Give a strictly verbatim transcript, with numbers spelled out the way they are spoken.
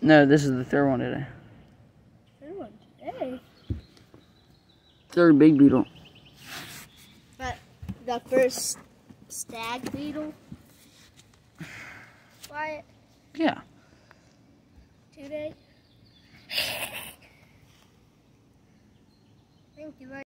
No, this is the third one today. Third one today? Third big beetle. But the first stag beetle? Wyatt? Yeah. Today? Thank you very